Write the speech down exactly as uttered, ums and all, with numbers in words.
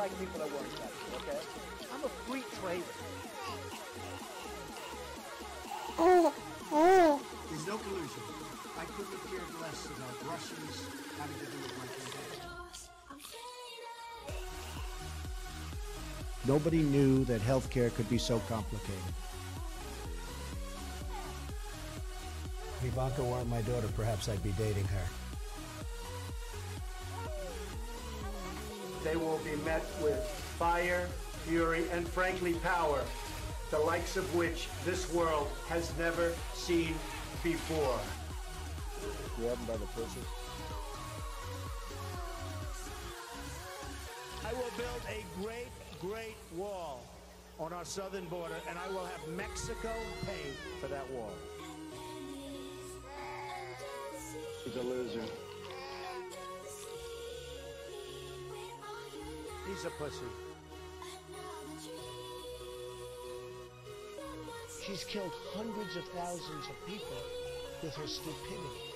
like people that weren't sexy, okay? I'm a free trader. There's no collusion. I couldn't have cared less about Russians having to do with my campaign. Nobody knew that healthcare could be so complicated. If Ivanka weren't my daughter, perhaps I'd be dating her. They will be met with fire, fury, and frankly power, the likes of which this world has never seen before. Grab him by the pussy. I will build a great, great wall on our southern border, and I will have Mexico pay for that wall. He's a loser. He's a pussy. She's killed hundreds of thousands of people with her stupidity.